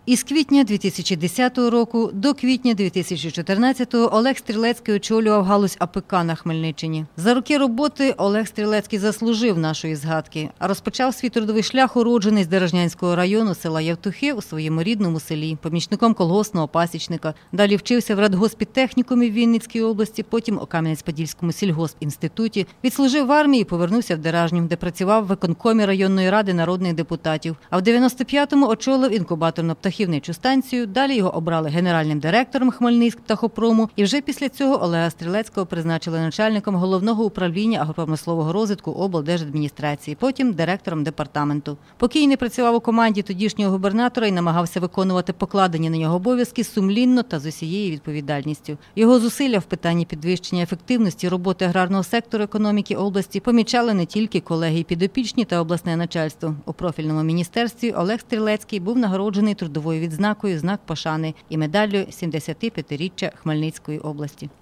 Із квітня 2010 року до квітня 2014 Олег Стрілецький очолював галузь АПК на Хмельниччині. За роки роботи Олег Стрілецький заслужив нашої згадки, а розпочав свій трудовий шлях уроджений з Деражнянського району села Явтухи у своєму рідному селі, помічником колгоспного пасічника. Далі вчився в радгоспідтехнікумі в Вінницькій області, потім у Кам'янець-Подільському сільгоспінституті. Відслужив в армії і повернувся в Деражню, де працював в виконкомі районної ради народних депутатів. А в 95-му очолив інкубаторно-птахівничу станцію, далі його обрали генеральним директором Хмельницькптахопрому, і вже після цього Олега Стрілецького призначили начальником головного управління агропромислового розвитку облдержадміністрації, потім директором департаменту. Покійний працював у команді тодішнього губернатора і намагався виконувати покладені на нього обов'язки сумлінно та з усією відповідальністю. Його зусилля в питанні підвищення ефективності роботи аграрного сектору економіки області помічали не тільки колеги і підопічні та обласне начальство. У профільному міністерстві Олег Стрілецький був нагороджений трудовою відзнакою «Знак пошани» і медаллю 75-річчя Хмельницької області.